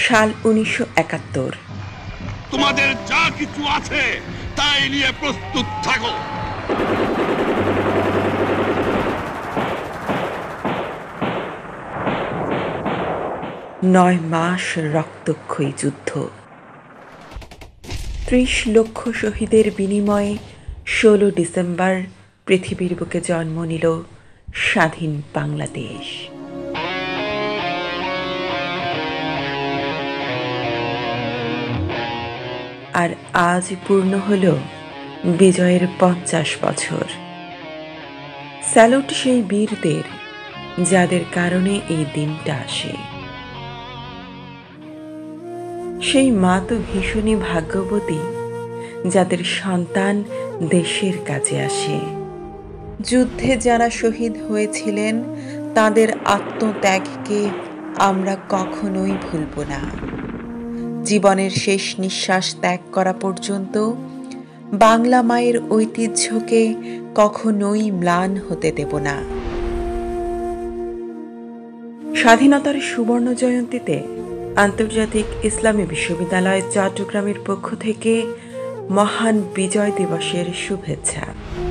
সাল 1971। তোমাদের যা কিছু আছে তাই নিয়ে প্রস্তুত থাকো। 9 মাস রক্তক্ষয়ী যুদ্ধ, 30 লক্ষ শহীদের বিনিময়ে 16 ডিসেম্বর পৃথিবীর বুকে জন্ম নিল স্বাধীন বাংলাদেশ। আর আজ পূর্ণ হল বিজয়ের 50 বছর। স্যালুট সেই বীরদের যাদের কারণে এই দিনটা আসে। সেই মা তো ভীষণই ভাগ্যবতী যাদের সন্তান দেশের কাজে আসে। যুদ্ধে যারা শহীদ হয়েছিলেন তাদের আত্মত্যাগকে আমরা কখনোই ভুলব না। জীবনের শেষ নিঃশ্বাস ত্যাগ করা পর্যন্ত বাংলা মায়ের ঐতিহ্যকে কখনোই ম্লান হতে দেব না। স্বাধীনতার সুবর্ণ জয়ন্তীতে আন্তর্জাতিক ইসলামী বিশ্ববিদ্যালয় চট্টগ্রামের পক্ষ থেকে মহান বিজয় দিবসের শুভেচ্ছা।